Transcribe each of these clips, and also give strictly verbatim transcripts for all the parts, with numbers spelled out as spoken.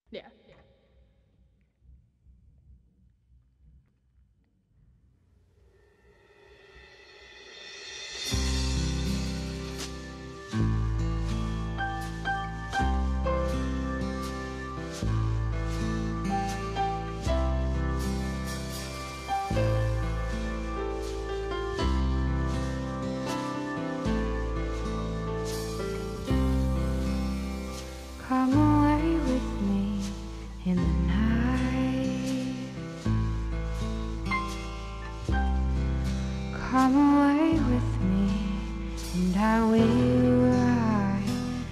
Yeah. Come away with me in the night. Come away with me, and I will write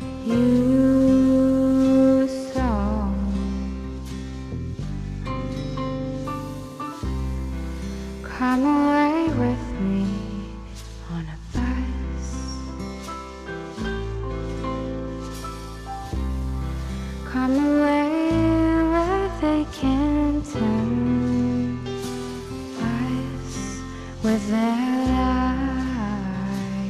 you a song. Come away with me on a bus. Come away where they can tempt us with their lies.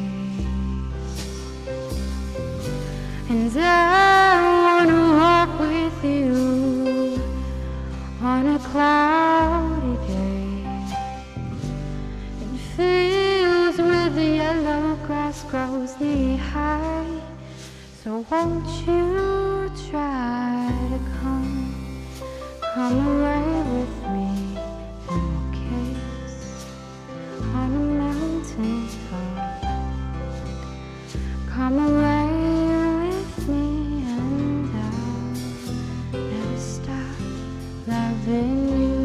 And I wanna walk with you on a cloudy day in fields where the yellow grass grows knee high. So won't you try to come, come away with me, and we'll kiss on a mountain top. Come away with me and I'll never stop loving you.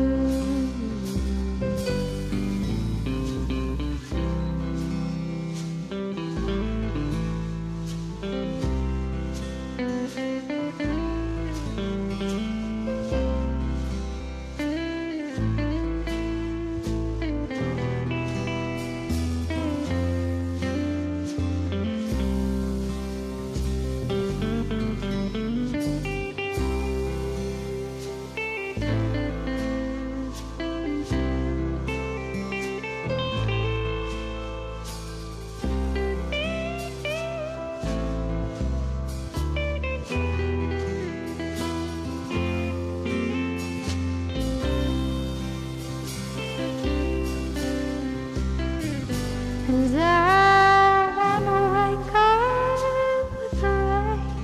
And I wanna wake up with the rain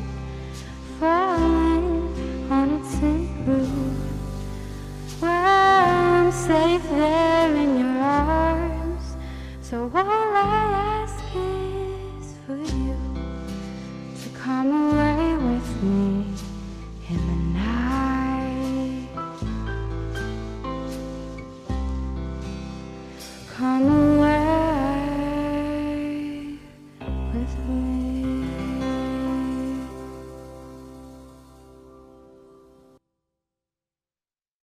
falling on its tin roof, where I'm safe there in your arms. So all I ask is for you to come away with me in the night. Come